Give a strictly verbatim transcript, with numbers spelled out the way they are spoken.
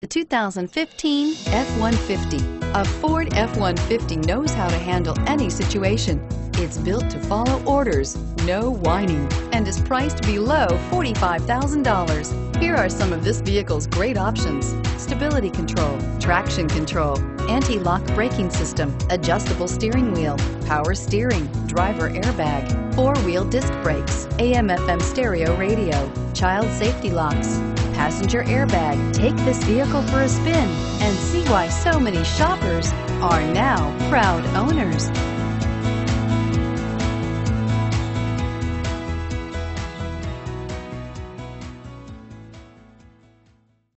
The two thousand fifteen F one fifty. A Ford F one fifty knows how to handle any situation. It's built to follow orders, no whining, and is priced below forty-five thousand dollars. Here are some of this vehicle's great options: stability control, traction control, anti-lock braking system, adjustable steering wheel, power steering, driver airbag, four-wheel disc brakes, A M F M stereo radio, child safety locks, passenger airbag. Take this vehicle for a spin and see why so many shoppers are now proud owners.